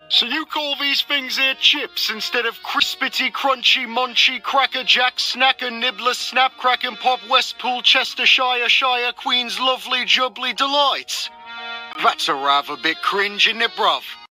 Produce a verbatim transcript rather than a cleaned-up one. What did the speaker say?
So you call these things here chips instead of crispity, crunchy, munchy, cracker jack, snacker, nibbler, snap, crack and pop, Westpool, Chestershire, Shire, Queen's lovely, jubbly delights? That's a rather bit cringe, isn't it, bruv?